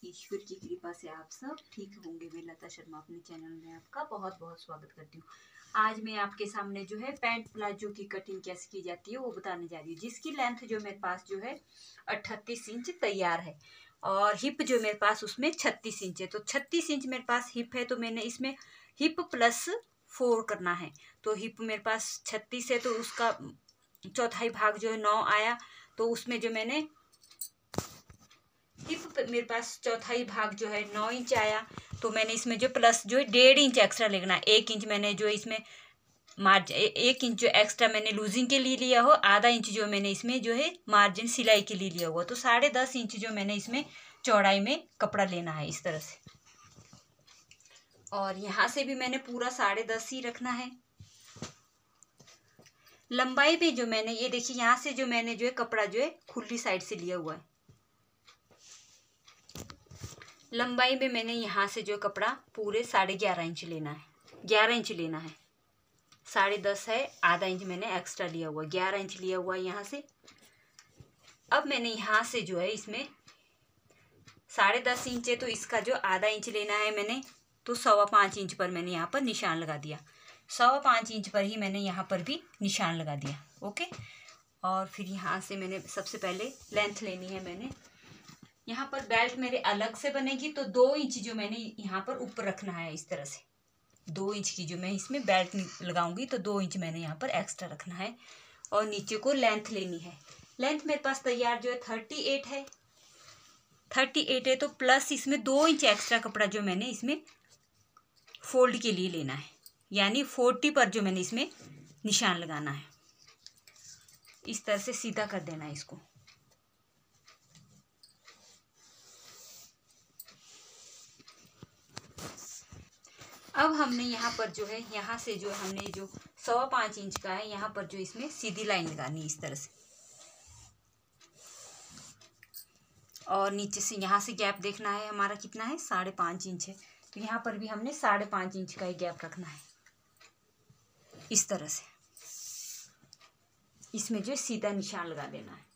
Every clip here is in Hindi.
ईश्वर की कृपा से आप सब ठीक होंगे। मैं लता शर्मा अपने चैनल में आपका बहुत बहुत स्वागत करती हूँ। आज मैं आपके सामने जो है पैंट प्लाजो की कटिंग कैसे की जाती है वो बताने जा रही हूँ, जिसकी लेंथ जो मेरे पास जो है 38 इंच तैयार है और हिप जो मेरे पास उसमें 36 इंच है। तो 36 इंच मेरे पास हिप है, तो मैंने इसमें हिप प्लस 4 करना है। तो हिप मेरे पास 36 है तो उसका चौथाई भाग जो है 9 आया। तो उसमें जो मैंने हिप मेरे पास चौथाई भाग जो है 9 इंच आया। तो मैंने इसमें जो प्लस जो है 1.5 इंच एक्स्ट्रा लेना है। 1 इंच मैंने जो इसमें मार्जिन 1 इंच जो एक्स्ट्रा मैंने लूजिंग के लिए लिया हो, आधा इंच जो मैंने इसमें जो है मार्जिन सिलाई के लिए लिया हुआ। तो 10.5 इंच जो मैंने इसमें चौड़ाई में कपड़ा लेना है इस तरह से। और यहाँ से भी मैंने पूरा 10.5 ही रखना है। लंबाई पे जो मैंने ये देखिए यहाँ से जो मैंने जो है कपड़ा जो है खुली साइड से लिया हुआ है। लंबाई में मैंने यहाँ से जो कपड़ा पूरे 11.5 इंच लेना है। 11 इंच लेना है, 10.5 है, आधा इंच मैंने एक्स्ट्रा लिया हुआ, 11 इंच लिया हुआ है यहाँ से। अब मैंने यहाँ से जो है इसमें 10.5 इंच है तो इसका जो आधा इंच लेना है मैंने, तो 5.25 इंच पर मैंने यहाँ पर निशान लगा दिया। 5.25 इंच पर ही मैंने यहाँ पर भी निशान लगा दिया। ओके। और फिर यहाँ से मैंने सबसे पहले लेंथ लेनी है। मैंने यहाँ पर बेल्ट मेरे अलग से बनेगी तो 2 इंच जो मैंने यहाँ पर ऊपर रखना है इस तरह से। 2 इंच की जो मैं इसमें बेल्ट लगाऊंगी तो 2 इंच मैंने यहाँ पर एक्स्ट्रा रखना है। और नीचे को लेंथ लेनी है। लेंथ मेरे पास तैयार जो है 38 है। 38 है तो प्लस इसमें 2 इंच एक्स्ट्रा कपड़ा जो मैंने इसमें फोल्ड के लिए लेना है, यानी 40 पर जो मैंने इसमें निशान लगाना है। इस तरह से सीधा कर देना है इसको। अब हमने यहाँ पर जो है यहाँ से जो हमने जो 5.25 इंच का है यहाँ पर जो इसमें सीधी लाइन लगानी है इस तरह से। और नीचे से यहाँ से गैप देखना है हमारा कितना है, 5.5 इंच है। तो यहाँ पर भी हमने 5.5 इंच का ही गैप रखना है इस तरह से। इसमें जो सीधा निशान लगा देना है।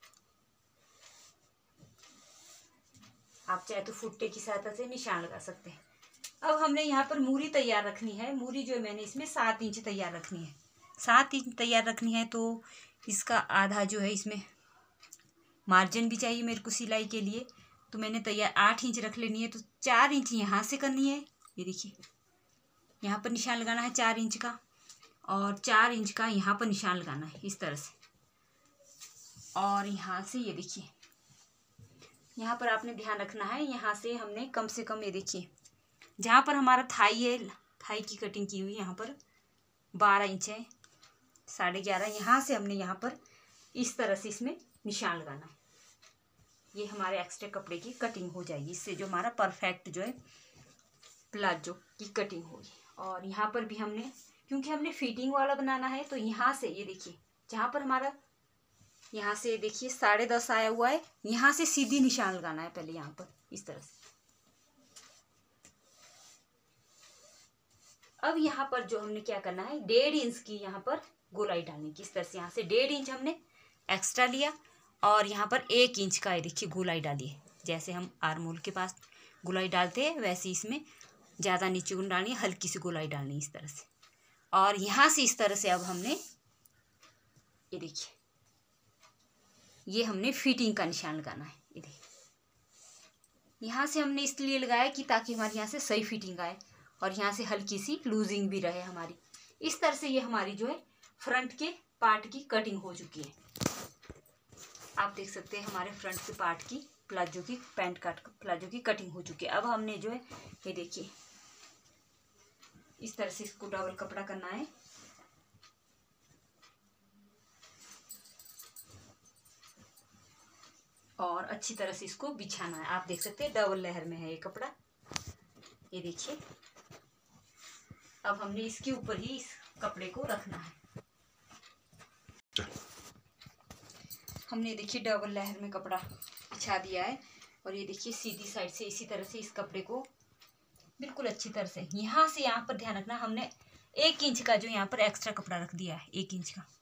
आप चाहे तो फुट्टे की सहायता से निशान लगा सकते हैं। अब हमने यहाँ पर मूरी तैयार रखनी है। मूरी जो मैंने इसमें 7 इंच तैयार रखनी है। 7 इंच तैयार रखनी है तो इसका आधा जो है इसमें मार्जिन भी चाहिए मेरे को सिलाई के लिए। तो मैंने तैयार 8 इंच रख लेनी है। तो 4 इंच यहाँ से करनी है। ये देखिए यहाँ पर निशान लगाना है 4 इंच का, और 4 इंच का यहाँ पर निशान लगाना है इस तरह से। और यहाँ से ये देखिए यहाँ पर आपने ध्यान रखना है, यहाँ से हमने कम से कम ये देखिए जहाँ पर हमारा थाई है, थाई की कटिंग की हुई यहाँ पर 12 इंच है, 11.5। यहाँ से हमने यहाँ पर इस तरह से इसमें निशान लगाना है। ये हमारे एक्स्ट्रा कपड़े की कटिंग हो जाएगी। इससे जो हमारा परफेक्ट जो है प्लाजो की कटिंग होगी। और यहाँ पर भी हमने, क्योंकि हमने फिटिंग वाला बनाना है, तो यहाँ से ये देखिए जहाँ पर हमारा यहाँ से देखिए 10.5 आया हुआ है, यहाँ से सीधी निशान लगाना है पहले यहाँ पर इस तरह से। अब यहाँ पर जो हमने क्या करना है, 1.5 इंच की यहाँ पर गोलाई डालनी है इस तरह से। यहाँ से 1.5 इंच हमने एक्स्ट्रा लिया और यहाँ पर 1 इंच का देखिए गोलाई डालिए। जैसे हम आर्मोल के पास गोलाई डालते हैं वैसे इसमें ज़्यादा नीचे को डालनी है, हल्की सी गोलाई डालनी है इस तरह से। और यहाँ से इस तरह से अब हमने ये देखिए ये हमने फिटिंग का निशान लगाना है। ये देखिए यहाँ से हमने इसलिए लगाया कि ताकि हमारे यहाँ से सही फिटिंग आए और यहाँ से हल्की सी लूजिंग भी रहे हमारी। इस तरह से ये हमारी जो है फ्रंट के पार्ट की कटिंग हो चुकी है। आप देख सकते हैं हमारे फ्रंट के पार्ट की प्लाजो की पैंट कट प्लाजो की कटिंग हो चुकी है। अब हमने जो है ये देखिए इस तरह से इसको डबल कपड़ा करना है। और अच्छी तरह से इसको बिछाना है। आप देख सकते हैं डबल लेयर में है ये कपड़ा। ये देखिए अब हमने इसके ऊपर ही इस कपड़े को रखना है। हमने देखिए डबल लेयर में कपड़ा बिछा दिया है और ये देखिए सीधी साइड से इसी तरह से इस कपड़े को बिल्कुल अच्छी तरह से यहाँ से यहाँ पर ध्यान रखना, हमने 1 इंच का जो यहाँ पर एक्स्ट्रा कपड़ा रख दिया है, 1 इंच का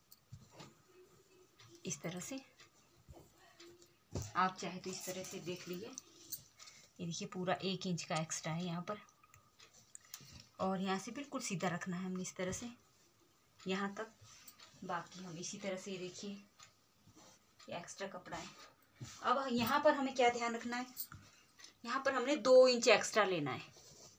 इस तरह से। आप चाहे तो इस तरह से देख लीजिए ये देखिए पूरा 1 इंच का एक्स्ट्रा है यहाँ पर। और यहाँ से बिल्कुल सीधा रखना है हमने इस तरह से यहाँ तक। बाकी हम इसी तरह से देखिए ये एक्स्ट्रा कपड़ा है। अब यहाँ पर हमें क्या ध्यान रखना है, यहाँ पर हमने 2 इंच एक्स्ट्रा लेना है।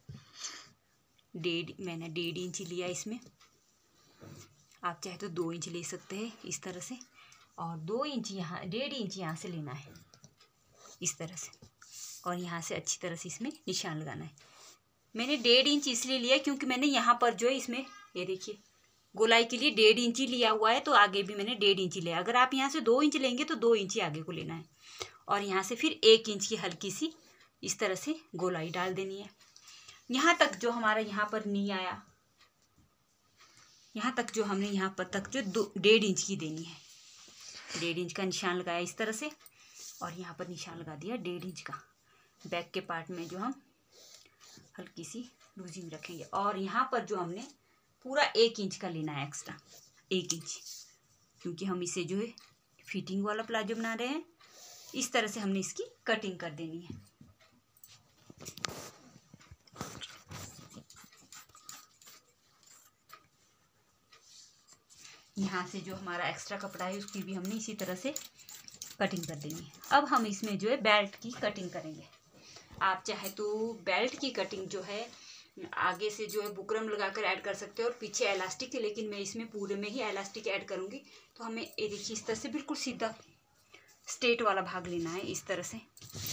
मैंने 1.5 इंच लिया इसमें, आप चाहे तो 2 इंच ले सकते हैं इस तरह से। और 2 इंच यहाँ, 1.5 इंच यहाँ से लेना है इस तरह से। और यहाँ से अच्छी तरह से इसमें निशान लगाना है। मैंने 1.5 इंच इसलिए लिया क्योंकि मैंने यहाँ पर जो है इसमें ये देखिए गोलाई के लिए 1.5 इंच ही लिया हुआ है, तो आगे भी मैंने 1.5 इंच लिया। अगर आप यहाँ से 2 इंच लेंगे तो 2 इंच ही आगे को लेना है। और यहाँ से फिर 1 इंच की हल्की सी इस तरह से गोलाई डाल देनी है। यहाँ तक जो हमारा यहाँ पर नी आया, यहाँ तक जो हमने यहाँ पर तक जो 1.5 इंच की देनी है। 1.5 इंच का निशान लगाया इस तरह से, और यहाँ पर निशान लगा दिया 1.5 इंच का। बैक के पार्ट में जो हम हल्की सी लूजिंग रखेंगे। और यहाँ पर जो हमने पूरा 1 इंच का लेना है एक्स्ट्रा, 1 इंच, क्योंकि हम इसे जो है फिटिंग वाला प्लाजो बना रहे हैं। इस तरह से हमने इसकी कटिंग कर देनी है। यहाँ से जो हमारा एक्स्ट्रा कपड़ा है उसकी भी हमने इसी तरह से कटिंग कर देनी है। अब हम इसमें जो है बेल्ट की कटिंग करेंगे। आप चाहे तो बेल्ट की कटिंग जो है आगे से जो है बुकरम लगाकर ऐड कर सकते हो और पीछे इलास्टिक, लेकिन मैं इसमें पूरे में ही इलास्टिक ऐड करूँगी। तो हमें ये देखिए इस तरह से बिल्कुल सीधा स्ट्रेट वाला भाग लेना है इस तरह से।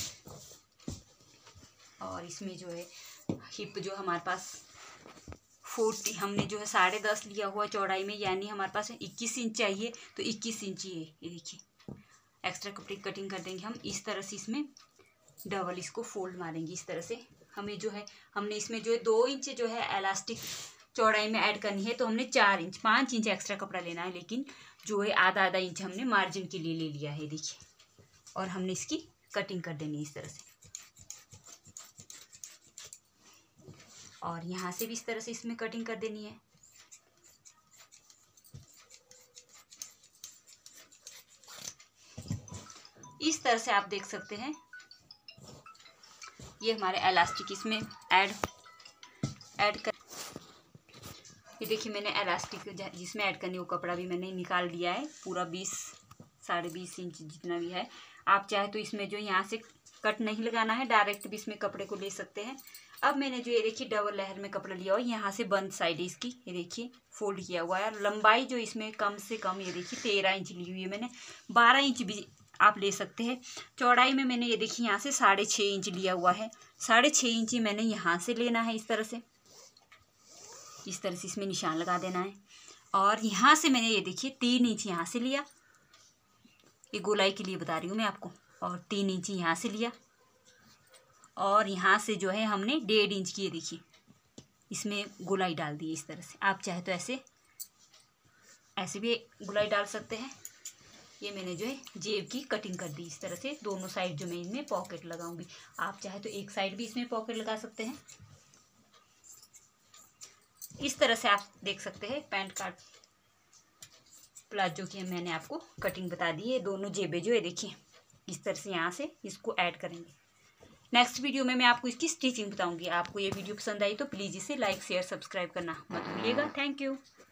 और इसमें जो है हिप जो हमारे पास 40, हमने जो है 10.5 लिया हुआ चौड़ाई में, यानी हमारे पास 21 इंच चाहिए, तो 21 इंच ही है। ये देखिए एक्स्ट्रा कपड़े कटिंग कर देंगे हम इस तरह से। इसमें डबल इसको फोल्ड मारेंगे इस तरह से। हमें जो है हमने इसमें जो है 2 इंच जो है इलास्टिक चौड़ाई में ऐड करनी है, तो हमने 4 इंच 5 इंच एक्स्ट्रा कपड़ा लेना है, लेकिन जो है आधा इंच हमने मार्जिन के लिए ले लिया है। देखिए, और हमने इसकी कटिंग कर देनी है इस तरह से। और यहाँ से भी इस तरह से इसमें कटिंग कर देनी है। इस तरह से आप देख सकते हैं ये हमारे इलास्टिक इसमें ऐड कर। ये देखिए मैंने इलास्टिक जिसमें ऐड करनी वो कपड़ा भी मैंने निकाल दिया है, पूरा 20-20.5 इंच जितना भी है। आप चाहे तो इसमें जो यहाँ से कट नहीं लगाना है, डायरेक्ट भी इसमें कपड़े को ले सकते हैं। अब मैंने जो ये देखिए डबल लेयर में कपड़ा लिया हुआ है, यहाँ से बंद साइड इसकी ये देखिए फोल्ड किया हुआ है। लंबाई जो इसमें कम से कम ये देखिए 13 इंच ली हुई है मैंने, 12 इंच भी आप ले सकते हैं। चौड़ाई में मैंने ये देखिए यहाँ से 6.5 इंच लिया हुआ है। 6.5 इंच मैंने यहाँ से लेना है इस तरह से इसमें निशान लगा देना है। और यहाँ से मैंने ये देखिए 3 इंच यहाँ से लिया, ये गोलाई के लिए बता रही हूँ मैं आपको। और 3 इंच यहाँ से लिया, और यहाँ से जो है हमने 1.5 इंच की ये देखिए इसमें गोलाई डाल दी इस तरह से। आप चाहे तो ऐसे भी गोलाई डाल सकते हैं। ये मैंने जो है जेब की कटिंग कर दी इस तरह से। दोनों साइड जो मैं इनमें पॉकेट लगाऊंगी, आप चाहे तो एक साइड भी इसमें पॉकेट लगा सकते हैं। इस तरह से आप देख सकते हैं पैंट कार्ड प्लाजो की मैंने आपको कटिंग बता दी है। दोनों जेबें जो है देखिए इस तरह से यहाँ से इसको ऐड करेंगे। नेक्स्ट वीडियो में मैं आपको इसकी स्टिचिंग बताऊंगी। आपको ये वीडियो पसंद आई तो प्लीज़ इसे लाइक शेयर सब्सक्राइब करना मत भूलिएगा। Thank you.